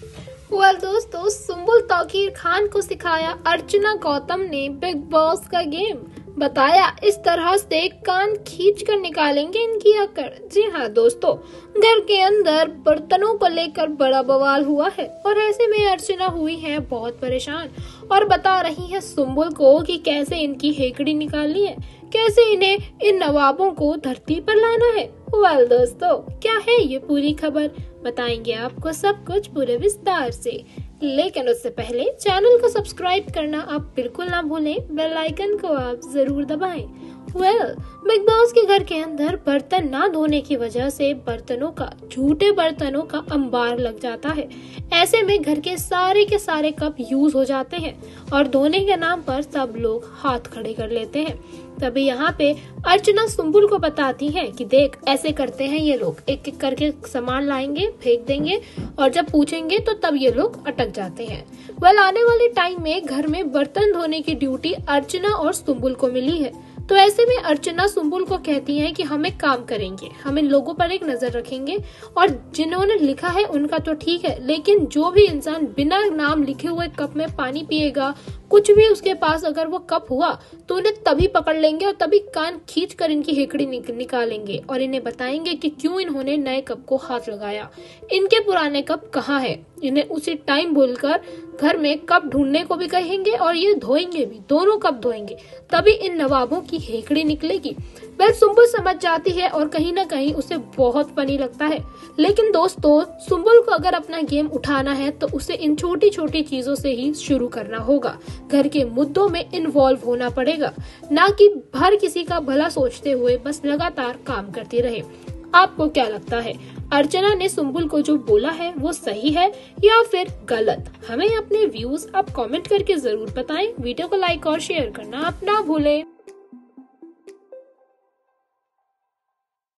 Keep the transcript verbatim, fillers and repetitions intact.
Well दोस्तों, सुम्बुल तौकीर खान को सिखाया अर्चना गौतम ने बिग बॉस का गेम। बताया इस तरह से कान खींच कर निकालेंगे इनकी अकड़। जी हाँ दोस्तों, घर के अंदर बर्तनों को लेकर बड़ा बवाल हुआ है और ऐसे में अर्चना हुई है बहुत परेशान और बता रही है सुम्बुल को कि कैसे इनकी हेकड़ी निकालनी है, कैसे इन्हें इन नवाबों को धरती पर लाना है। वेल दोस्तों, क्या है ये पूरी खबर, बताएंगे आपको सब कुछ पूरे विस्तार से। लेकिन उससे पहले चैनल को सब्सक्राइब करना आप बिल्कुल ना भूलें, बेल आइकन को आप जरूर दबाएं। वेल well, बिग बॉस के घर के अंदर बर्तन ना धोने की वजह से बर्तनों का झूठे बर्तनों का अंबार लग जाता है। ऐसे में घर के सारे के सारे कप यूज हो जाते हैं और धोने के नाम पर सब लोग हाथ खड़े कर लेते हैं। तभी यहाँ पे अर्चना सुम्बुल को बताती है कि देख, ऐसे करते हैं ये लोग, एक एक करके सामान लाएंगे, फेंक देंगे और जब पूछेंगे तो तब ये लोग अटक जाते हैं। वेल, आने वाले टाइम में घर में बर्तन धोने की ड्यूटी अर्चना और सुम्बुल को मिली है। तो ऐसे में अर्चना सुम्बुल को कहती है कि हम एक काम करेंगे, हम इन लोगों पर एक नजर रखेंगे और जिन्होंने लिखा है उनका तो ठीक है, लेकिन जो भी इंसान बिना नाम लिखे हुए कप में पानी पिएगा, कुछ भी उसके पास अगर वो कप हुआ तो उन्हें तभी पकड़ लेंगे और तभी कान खींच कर इनकी हेकड़ी निक, निकालेंगे और इन्हें बताएंगे कि क्यों इन्होंने नए कप को हाथ लगाया, इनके पुराने कप कहाँ है। इन्हें उसी टाइम बोलकर घर में कप ढूंढने को भी कहेंगे और ये धोएंगे भी, दोनों कप धोएंगे, तभी इन नवाबों की हेकड़ी निकलेगी। वह सुम्बुल समझ जाती है और कहीं ना कहीं उसे बहुत फनी लगता है। लेकिन दोस्तों, सुम्बुल को अगर अपना गेम उठाना है तो उसे इन छोटी छोटी चीजों से ही शुरू करना होगा। घर के मुद्दों में इन्वॉल्व होना पड़ेगा, ना कि हर किसी का भला सोचते हुए बस लगातार काम करती रहे। आपको क्या लगता है, अर्चना ने सुम्बुल को जो बोला है वो सही है या फिर गलत? हमें अपने व्यूज आप कमेंट करके जरूर बताएं। वीडियो को लाइक और शेयर करना आप ना भूलें।